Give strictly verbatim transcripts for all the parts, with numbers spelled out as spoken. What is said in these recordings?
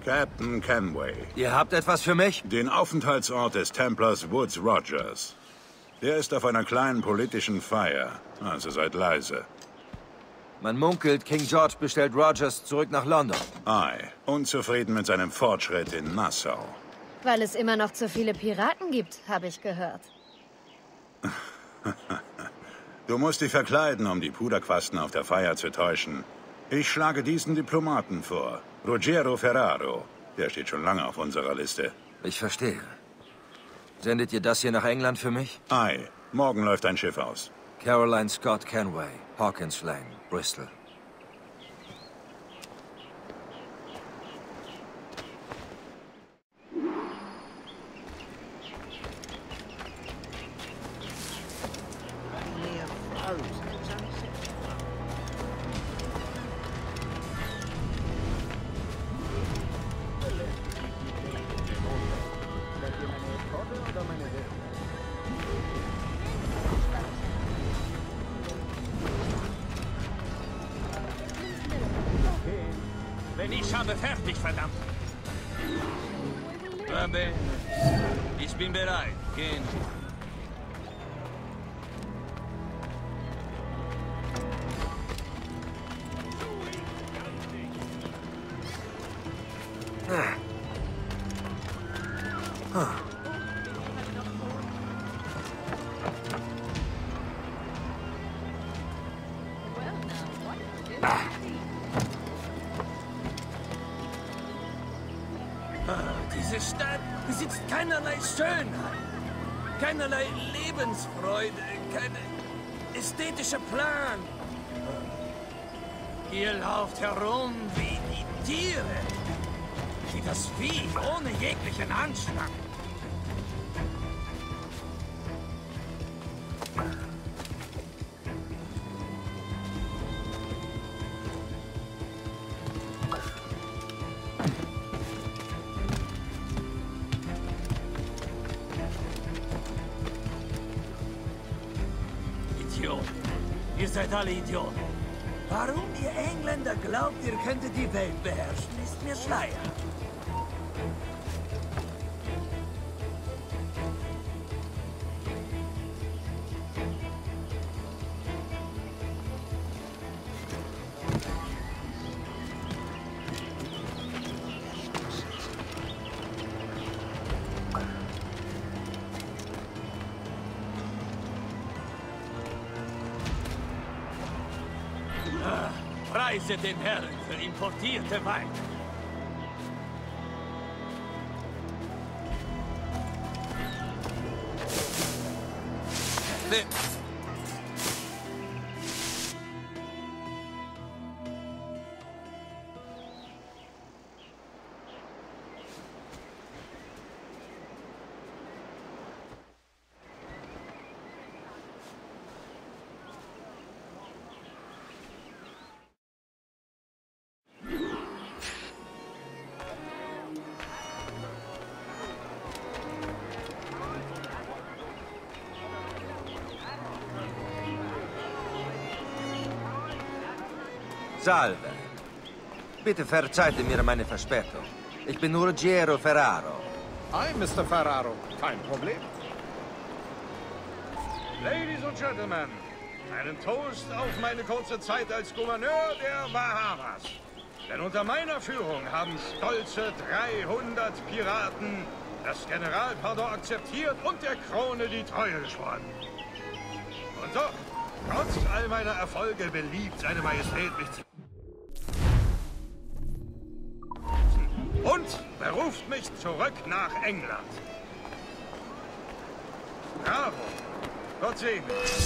Captain Kenway. Ihr habt etwas für mich? Den Aufenthaltsort des Templars Woods Rogers. Der ist auf einer kleinen politischen Feier, also seid leise. Man munkelt, King George bestellt Rogers zurück nach London. Ei, unzufrieden mit seinem Fortschritt in Nassau. Weil es immer noch zu viele Piraten gibt, habe ich gehört. Du musst dich verkleiden, um die Puderquasten auf der Feier zu täuschen. Ich schlage diesen Diplomaten vor. Ruggiero Ferraro. Der steht schon lange auf unserer Liste. Ich verstehe. Sendet ihr das hier nach England für mich? Ei, morgen läuft ein Schiff aus. Caroline Scott Kenway, Hawkins Lane, Bristol. Ich habe fertig, verdammt. Va bene. Ich bin bereit. Gehen Sie. Diese Stadt besitzt keinerlei Schönheit, keinerlei Lebensfreude, kein ästhetischer Plan. Ihr lauft herum wie die Tiere, wie das Vieh ohne jeglichen Anstand. Ihr seid alle Idioten. Warum ihr Engländer glaubt, ihr könntet die Welt beherrschen, ist mir schleier. Preise den Herrn für importierte Weine. Ne. Salve. Bitte verzeiht mir meine Verspätung. Ich bin Ruggiero Ferraro. Hi, Mister Ferraro. Kein Problem. Ladies und Gentlemen, einen Toast auf meine kurze Zeit als Gouverneur der Bahamas. Denn unter meiner Führung haben stolze dreihundert Piraten das Generalpardon akzeptiert und der Krone die Treue geschworen. Und doch, trotz all meiner Erfolge beliebt seine Majestät mich zu... Und beruft mich zurück nach England. Bravo. Gott segne.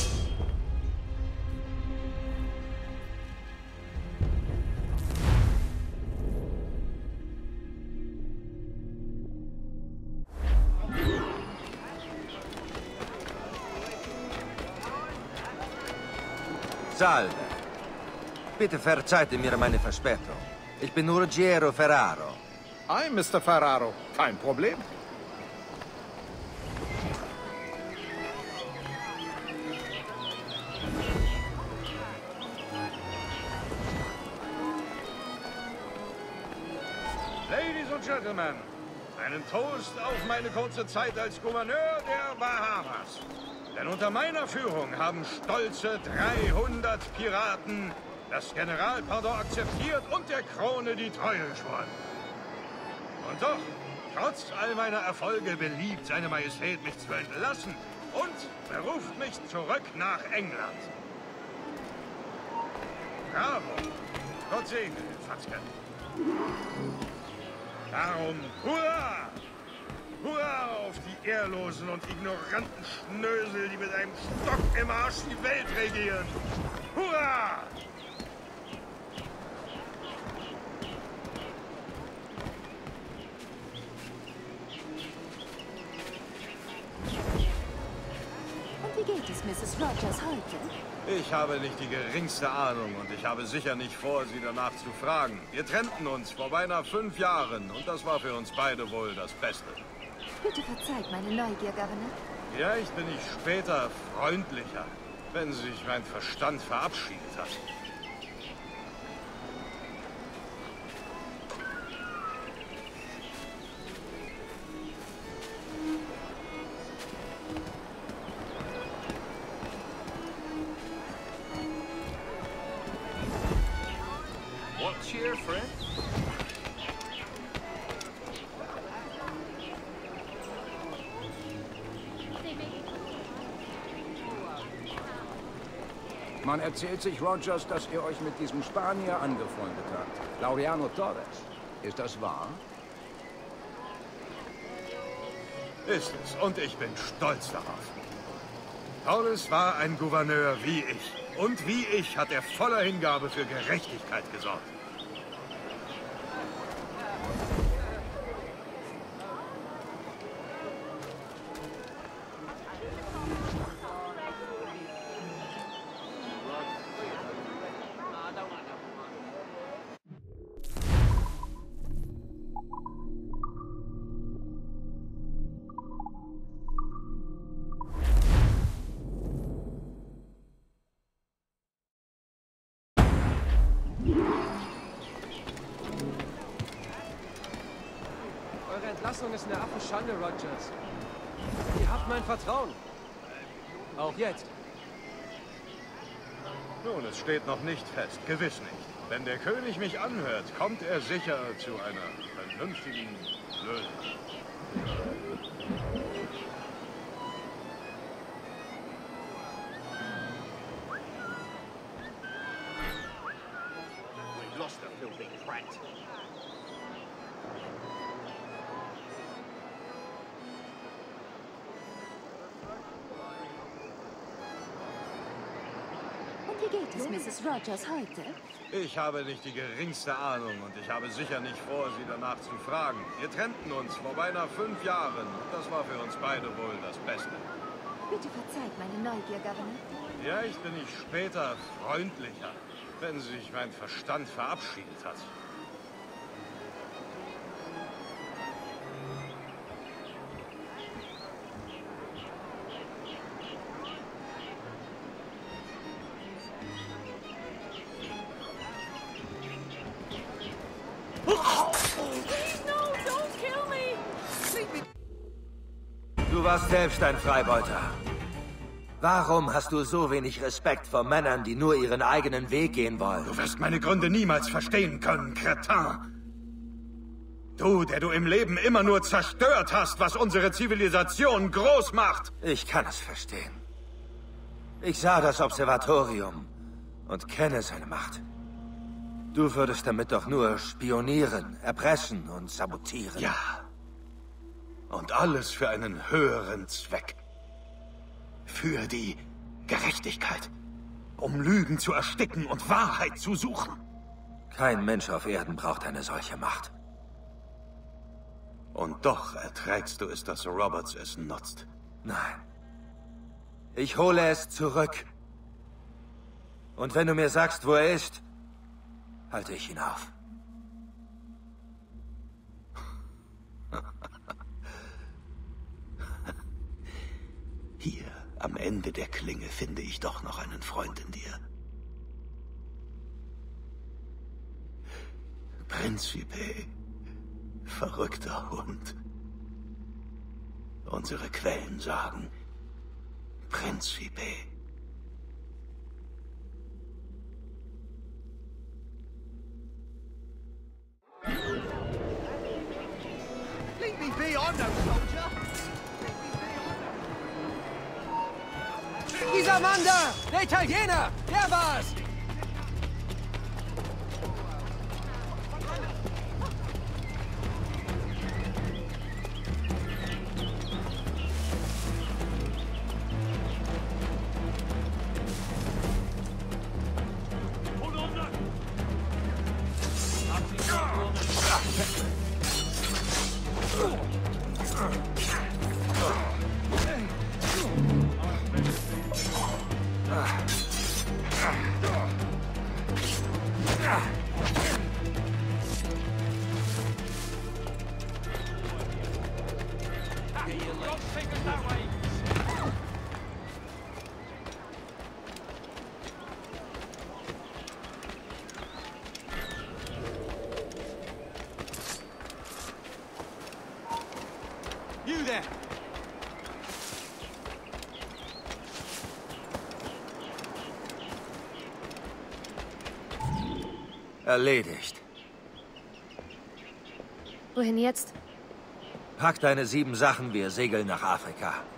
Salve. Bitte verzeiht mir meine Verspätung. Ich bin Ruggiero Ferraro. Hi, Mister Ferraro. Kein Problem. Ladies und Gentlemen, einen Toast auf meine kurze Zeit als Gouverneur der Bahamas. Denn unter meiner Führung haben stolze dreihundert Piraten das Generalpardon akzeptiert und der Krone die Treue geschworen. Und doch, trotz all meiner Erfolge beliebt seine Majestät mich zu entlassen und beruft mich zurück nach England. Bravo! Gott segne den Fatzke. Darum, hurra! Hurra auf die ehrlosen und ignoranten Schnösel, die mit einem Stock im Arsch die Welt regieren! Hurra! Und wie geht es Misses Rogers heute? Ich habe nicht die geringste Ahnung und ich habe sicher nicht vor, Sie danach zu fragen. Wir trennten uns vor beinahe fünf Jahren und das war für uns beide wohl das Beste. Bitte verzeiht meine Neugier, Governor. Vielleicht bin ich später freundlicher, wenn sich mein Verstand verabschiedet hat. What's your friend? Man erzählt sich, Rogers, dass ihr euch mit diesem Spanier angefreundet habt. Laureano Torres. Ist das wahr? Ist es, und ich bin stolz darauf. Torres war ein Gouverneur wie ich. Und wie ich hat er voller Hingabe für Gerechtigkeit gesorgt. Eure Entlassung ist eine Affenschande, Rogers. Ihr habt mein Vertrauen. Auch jetzt. Nun, es steht noch nicht fest. Gewiss nicht. Wenn der König mich anhört, kommt er sicher zu einer vernünftigen Lösung. We've lost a filthy brat. Und wie geht es Misses Rogers heute? Ich habe nicht die geringste Ahnung und ich habe sicher nicht vor, Sie danach zu fragen. Wir trennten uns vor beinahe fünf Jahren und das war für uns beide wohl das Beste. Bitte verzeiht meine Neugier, Governor. Vielleicht bin ich später freundlicher, wenn sich mein Verstand verabschiedet hat. Du warst selbst ein Freibeuter. Warum hast du so wenig Respekt vor Männern, die nur ihren eigenen Weg gehen wollen? Du wirst meine Gründe niemals verstehen können, Kretin. Du, der du im Leben immer nur zerstört hast, was unsere Zivilisation groß macht. Ich kann es verstehen. Ich sah das Observatorium und kenne seine Macht. Du würdest damit doch nur spionieren, erpressen und sabotieren. Ja. Und alles für einen höheren Zweck. Für die Gerechtigkeit. Um Lügen zu ersticken und Wahrheit zu suchen. Kein Mensch auf Erden braucht eine solche Macht. Und doch erträgst du es, dass Roberts es nutzt. Nein. Ich hole es zurück. Und wenn du mir sagst, wo er ist, halte ich ihn auf. Hier, am Ende der Klinge, finde ich doch noch einen Freund in dir. Principe, Verrückter Hund. Unsere Quellen sagen Principe. Leave me be on, no soldier! Dieser Mann da! Der Italiener! Der war's! You there! Erledigt. Wohin jetzt? Pack deine sieben Sachen, wir segeln nach Afrika.